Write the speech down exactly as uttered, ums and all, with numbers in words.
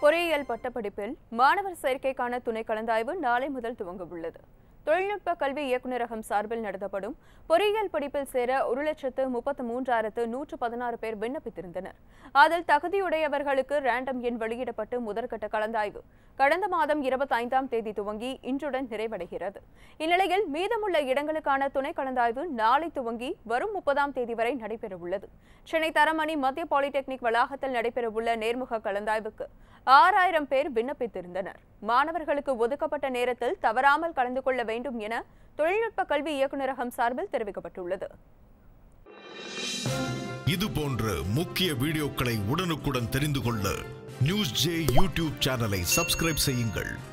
பொறியியல் பட்டப்படிப்பில் மாணவர் சேர்க்கைக்கான துணை கலந்தாய்வு நாளை முதல் துவங்க உள்ளது. தொழில்நுட்ப கல்வி இயக்குநரகம் சார்பில் நடத்தப்படும் பொறியியல் படிப்பில் சேர ஒரு லட்சத்து முப்பத்து மூன்றாயிரத்து நூற்று பதினாறு பேர் விண்ணப்பித்திருந்தனர். அதில் தகுதியுடையவர்களுக்கு ரேண்டம் எண் வெளியிடப்பட்டு முதற்கட்ட கலந்தாய்வு கடந்த மாதம் இருபத்தி ஐந்தாம் தேதி துவங்கி இன்றுடன் நிறைவடைகிறது. இந்நிலையில் மீதமுள்ள இடங்களுக்கான துணை கலந்தாய்வு நாளை துவங்கி வரும் முப்பதாம் தேதி வரை நடைபெறவுள்ளது. சென்னை தரமணி மத்திய பாலிடெக்னிக் வளாகத்தில் நடைபெறவுள்ள நேர்முக கலந்தாய்வுக்கு ஆறாயிரம் பேர் விண்ணப்பித்திருந்தனர். மாணவர்களுக்கு ஒதுக்கப்பட்ட நேரத்தில் தவறாமல் கலந்து கொள்ள வேண்டும் என தொழில்நுட்ப கல்வி இயக்குநரகம் சார்பில் தெரிவிக்கப்பட்டுள்ளது. இது போன்ற முக்கிய வீடியோக்களை உடனுக்குடன் தெரிந்து கொள்ள நியூஸ் ஜே யூடியூப் சேனலை சப்ஸ்கிரைப் செய்யுங்கள்.